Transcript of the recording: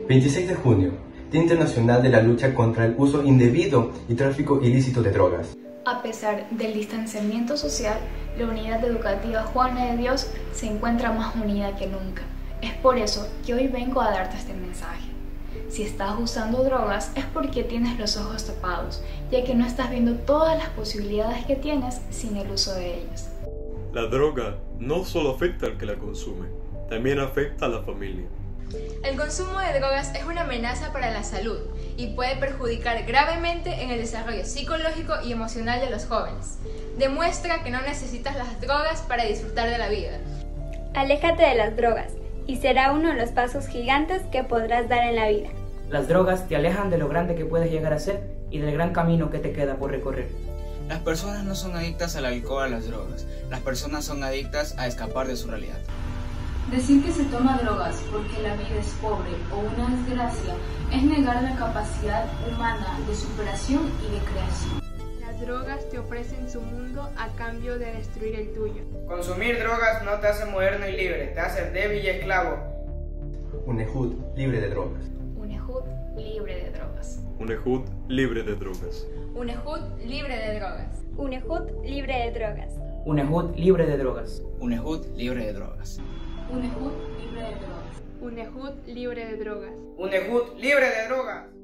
26 de junio, Día Internacional de la Lucha contra el Uso Indebido y Tráfico Ilícito de Drogas. A pesar del distanciamiento social, la unidad educativa Juana de Dios se encuentra más unida que nunca. Es por eso que hoy vengo a darte este mensaje. Si estás usando drogas es porque tienes los ojos tapados, ya que no estás viendo todas las posibilidades que tienes sin el uso de ellas. La droga no solo afecta al que la consume, también afecta a la familia. El consumo de drogas es una amenaza para la salud y puede perjudicar gravemente en el desarrollo psicológico y emocional de los jóvenes. Demuestra que no necesitas las drogas para disfrutar de la vida. Aléjate de las drogas y será uno de los pasos gigantes que podrás dar en la vida. Las drogas te alejan de lo grande que puedes llegar a ser y del gran camino que te queda por recorrer. Las personas no son adictas al alcohol o a las drogas, las personas son adictas a escapar de su realidad. Decir que se toma drogas porque la vida es pobre o una desgracia es negar la capacidad humana de superación y de creación. Las drogas te ofrecen su mundo a cambio de destruir el tuyo. Consumir drogas no te hace moderno y libre, te hace débil y esclavo. Un Ehud libre de drogas. Un Ehud libre de drogas. Un Ehud libre de drogas. Un Ehud libre de drogas. Un Ehud libre de drogas. Un Ehud libre de drogas. Un Ehud libre de drogas. Un Ehud libre de drogas. Un Ehud libre de drogas. Un Ehud libre de drogas.